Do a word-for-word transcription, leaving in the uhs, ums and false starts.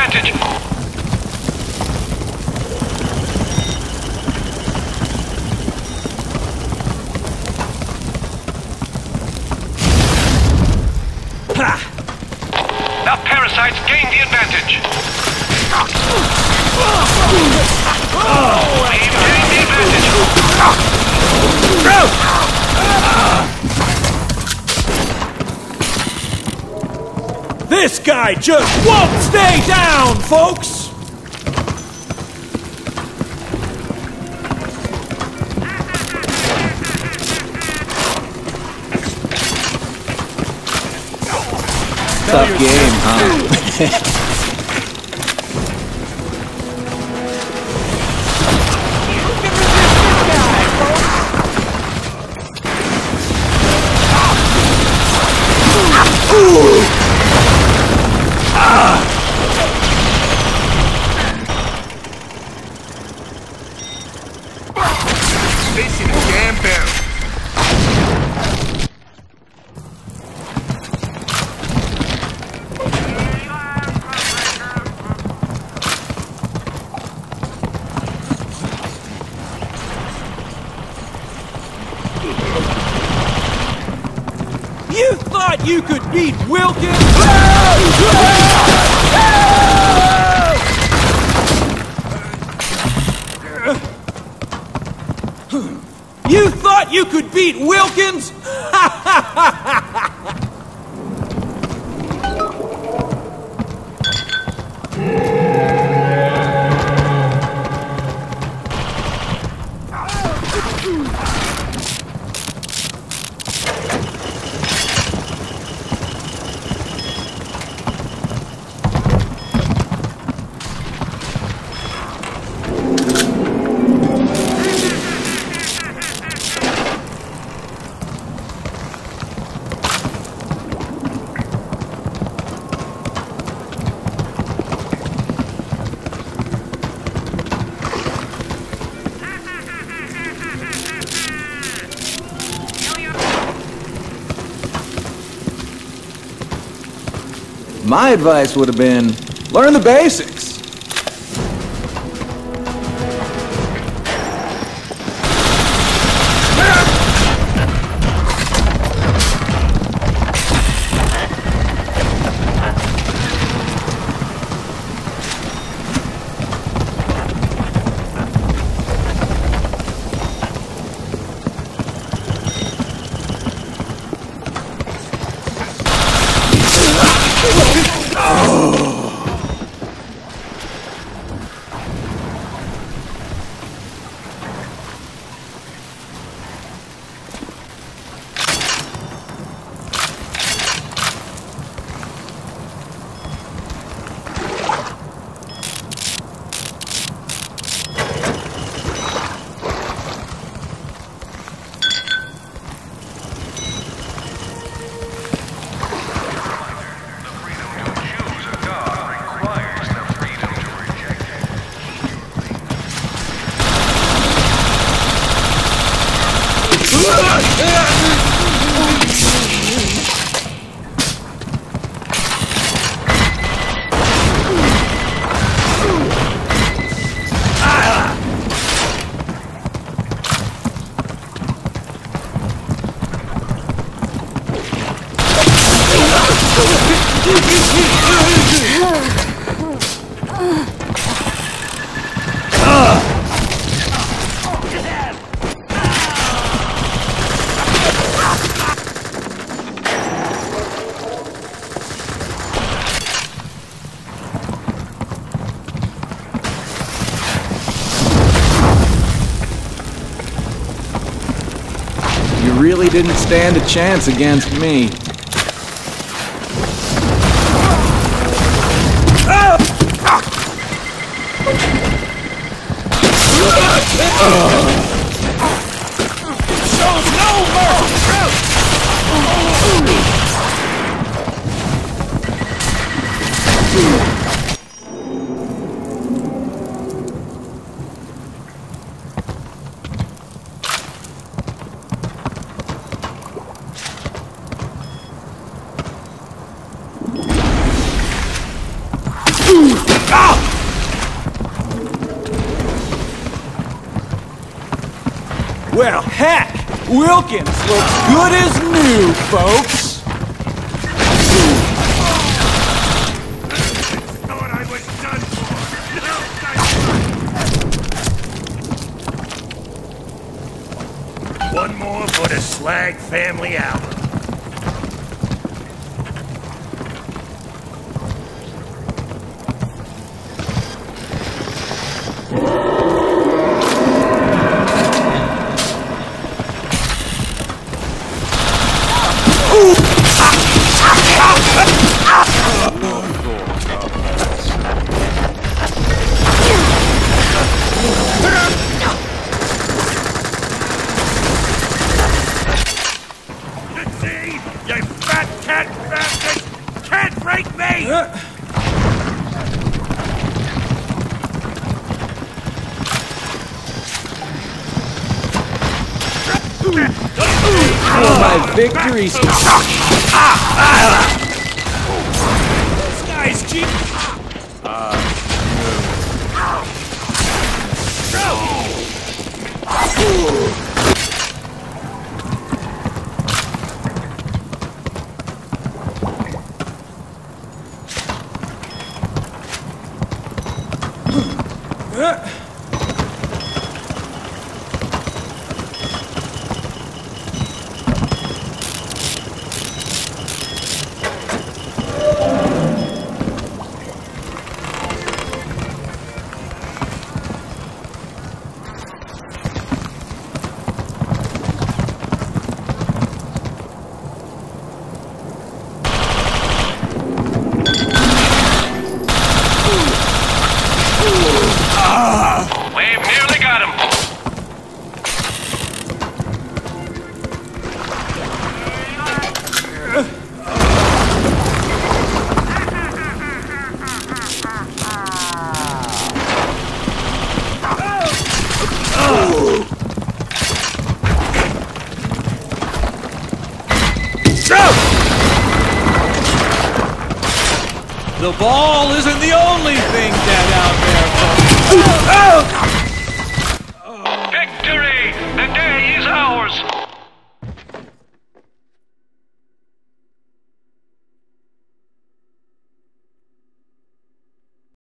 advantage. The parasites gain the advantage. We've gained the advantage. This guy just won't stay down, folks! Tough game, huh? Facing a damn bear. You thought you could beat Wilkins? You thought you could beat Wilkins? My advice would have been, learn the basics. You really didn't stand a chance against me. Shows no mercy. Well, heck! Wilkins looks good as new, folks! Thought I was done for. One more for the Slag Family album. You fat cat bastard! Can't break me! For my victories! This guy's cheap! We've nearly got him. The ball isn't the only thing dead out there, folks. Victory! The day is ours!